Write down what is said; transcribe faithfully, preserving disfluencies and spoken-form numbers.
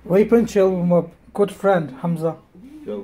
Weep and chill with my good friend Hamza. Yo.